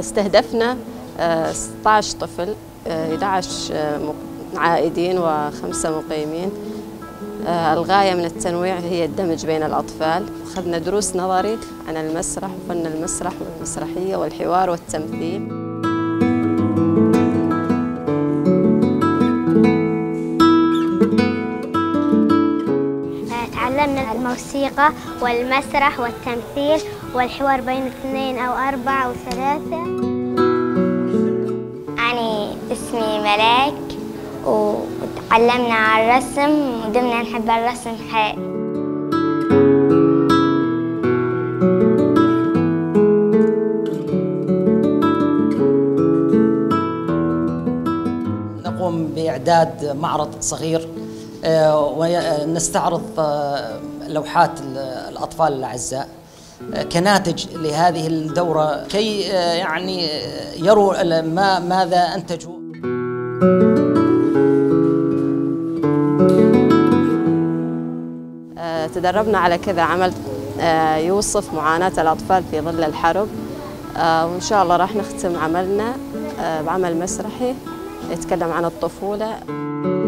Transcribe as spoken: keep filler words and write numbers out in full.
استهدفنا ستة عشر طفل، أحد عشر عائدين وخمسة مقيمين. الغاية من التنويع هي الدمج بين الأطفال. أخذنا دروس نظري عن المسرح وفن المسرح والمسرحية والحوار والتمثيل. تعلمنا الموسيقى والمسرح والتمثيل والحوار بين اثنين أو أربعة أو ثلاثة. أنا اسمي ملاك وتعلمنا على الرسم ودمنا نحب الرسم حيل. نقوم بإعداد معرض صغير ونستعرض لوحات الأطفال الأعزاء كناتج لهذه الدورة كي يعني يروا ما ماذا أنتجوا. تدربنا على كذا عمل يوصف معاناة الأطفال في ظل الحرب، وإن شاء الله راح نختم عملنا بعمل مسرحي يتكلم عن الطفولة.